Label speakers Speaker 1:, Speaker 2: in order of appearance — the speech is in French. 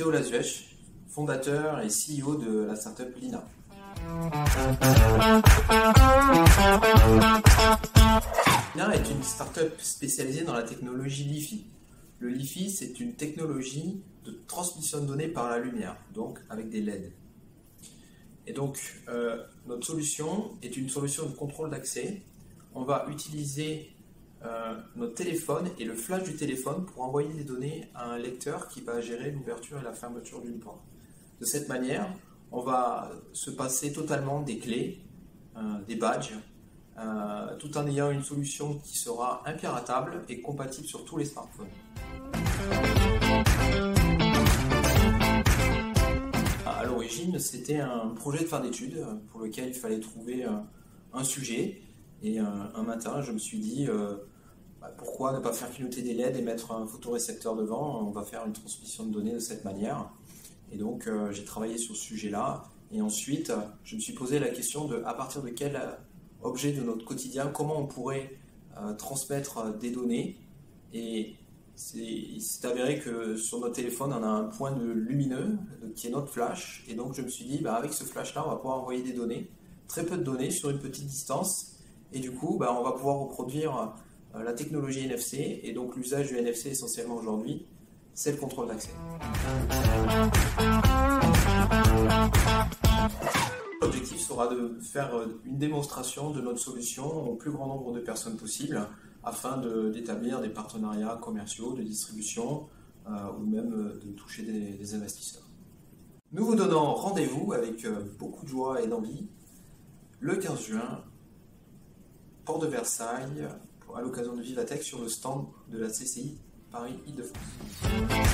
Speaker 1: Matteo Lazuech, fondateur et CEO de la startup Lina. Lina est une startup spécialisée dans la technologie Li-Fi. Le Li-Fi, c'est une technologie de transmission de données par la lumière, donc avec des LED. Et donc, notre solution est une solution de contrôle d'accès. On va utiliser notre téléphone et le flash du téléphone pour envoyer des données à un lecteur qui va gérer l'ouverture et la fermeture d'une porte. De cette manière, on va se passer totalement des clés, des badges, tout en ayant une solution qui sera impiratable et compatible sur tous les smartphones. À l'origine, c'était un projet de fin d'études pour lequel il fallait trouver un sujet. Et un matin, je me suis dit, pourquoi ne pas faire clignoter des LED et mettre un photorécepteur devant? On va faire une transmission de données de cette manière. Et donc, j'ai travaillé sur ce sujet-là. Et ensuite, je me suis posé la question de à partir de quel objet de notre quotidien, comment on pourrait transmettre des données. Et il s'est avéré que sur notre téléphone, on a un point de lumineux qui est notre flash. Et donc, je me suis dit, avec ce flash-là, on va pouvoir envoyer des données, très peu de données sur une petite distance. Et du coup, on va pouvoir reproduire la technologie NFC. Et donc, l'usage du NFC essentiellement aujourd'hui, c'est le contrôle d'accès. L'objectif sera de faire une démonstration de notre solution au plus grand nombre de personnes possible afin d'établir des partenariats commerciaux, de distribution ou même de toucher des investisseurs. Nous vous donnons rendez-vous avec beaucoup de joie et d'envie le 15 juin, Porte de Versailles, à l'occasion de Vivatech sur le stand de la CCI Paris-Île-de-France.